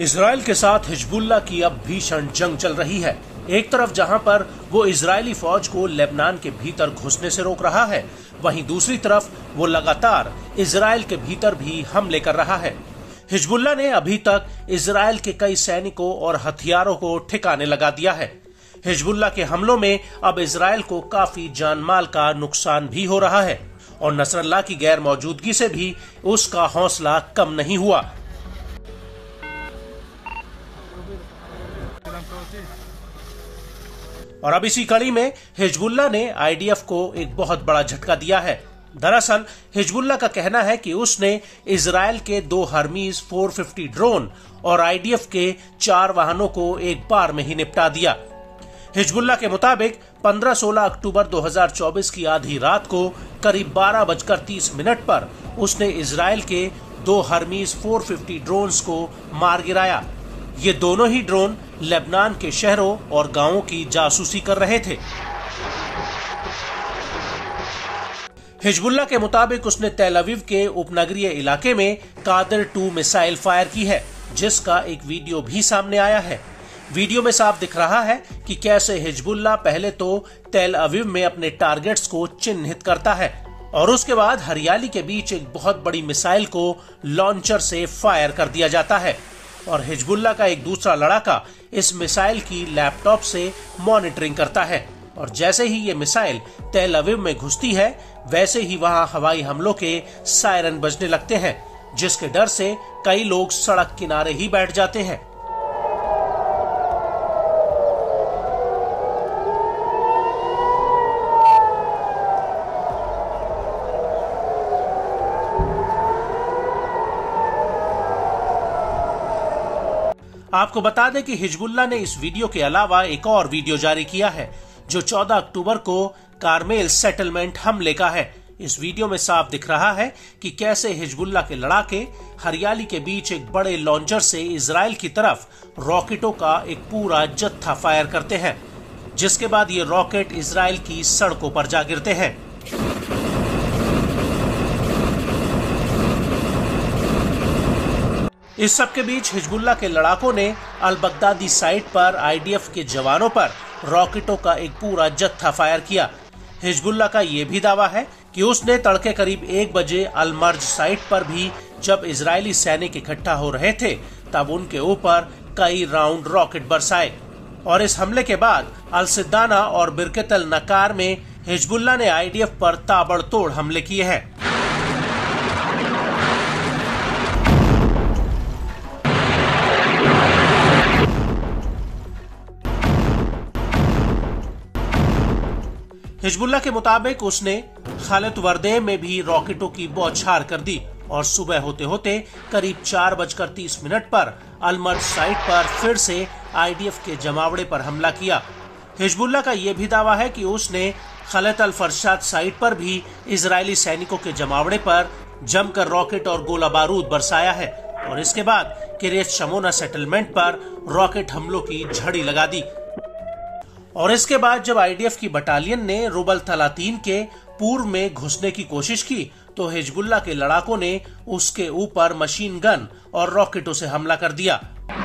Israel के साथ Hezbollah की अब भीषण जंग चल रही है। एक तरफ जहां पर वो इजरायली फौज को लेबनान के भीतर घुसने से रोक रहा है, वहीं दूसरी तरफ वो लगातार इजराइल के भीतर भी हमले कर रहा है। हिजबुल्लाह ने अभी तक इजराइल के कई सैनिकों और हथियारों को ठिकाने लगा दिया है। हिजबुल्लाह के हमलों में अब इजराइल को काफी जानमाल का नुकसान भी हो रहा है और नसरल्लाह की गैर मौजूदगी से भी उसका हौसला कम नहीं हुआ। और अब इसी कड़ी में हिजबुल्लाह ने आईडीएफ को एक बहुत बड़ा झटका दिया है। दरअसल हिजबुल्लाह का कहना है कि उसने इजराइल के 2 हर्मीज 450 ड्रोन और आईडीएफ के 4 वाहनों को एक बार में ही निपटा दिया। हिजबुल्लाह के मुताबिक 15-16 अक्टूबर 2024 की आधी रात को करीब 12:30 पर उसने इजराइल के 2 हर्मीज 450 ड्रोन्स को मार गिराया। ये दोनों ही ड्रोन लेबनान के शहरों और गांवों की जासूसी कर रहे थे। हिजबुल्लाह के मुताबिक उसने तेल अवीव के उपनगरीय इलाके में कादिर 2 मिसाइल फायर की है, जिसका एक वीडियो भी सामने आया है। वीडियो में साफ दिख रहा है कि कैसे हिजबुल्लाह पहले तो तेल अवीव में अपने टारगेट्स को चिन्हित करता है और उसके बाद हरियाली के बीच एक बहुत बड़ी मिसाइल को लॉन्चर से फायर कर दिया जाता है और हिजबुल्लाह का एक दूसरा लड़ाका इस मिसाइल की लैपटॉप से मॉनिटरिंग करता है और जैसे ही ये मिसाइल तेल अवीव में घुसती है, वैसे ही वहां हवाई हमलों के सायरन बजने लगते हैं, जिसके डर से कई लोग सड़क किनारे ही बैठ जाते हैं। आपको बता दें कि हिजबुल्लाह ने इस वीडियो के अलावा एक और वीडियो जारी किया है, जो 14 अक्टूबर को कारमेल सेटलमेंट हमले का है। इस वीडियो में साफ दिख रहा है कि कैसे हिजबुल्लाह के लड़ाके हरियाली के बीच एक बड़े लॉन्चर से इजराइल की तरफ रॉकेटों का एक पूरा जत्था फायर करते हैं, जिसके बाद ये रॉकेट इजराइल की सड़कों पर जा गिरते हैं। इस सब के बीच हिजबुल्लाह के लड़ाकों ने अल बगदादी साइट पर आईडीएफ के जवानों पर रॉकेटों का एक पूरा जत्था फायर किया। हिजबुल्लाह का यह भी दावा है कि उसने तड़के करीब 1 बजे अल मर्ज साइट पर भी, जब इजरायली सैनिक इकट्ठा हो रहे थे, तब उनके ऊपर कई राउंड रॉकेट बरसाए। और इस हमले के बाद अल सिद्दाना और बिरकतल नकार में हिजबुल्लाह ने आईडीएफ पर ताबड़तोड़ हमले किए हैं। हिजबुल्लाह के मुताबिक उसने खालिद वर्दे में भी रॉकेटों की बौछार कर दी और सुबह होते होते करीब 4:30 पर अलमर्ज साइट पर फिर से आईडीएफ के जमावड़े पर हमला किया। हिजबुल्लाह का यह भी दावा है कि उसने खालिद अल फरशाद साइट पर भी इजरायली सैनिकों के जमावड़े पर जमकर रॉकेट और गोला बारूद बरसाया है और इसके बाद किरियत शमोना सेटलमेंट पर रॉकेट हमलों की झड़ी लगा दी। और इसके बाद जब आईडीएफ की बटालियन ने रुबल तलातीन के पूर्व में घुसने की कोशिश की, तो हिजबुल्लाह के लड़ाकों ने उसके ऊपर मशीन गन और रॉकेटों से हमला कर दिया।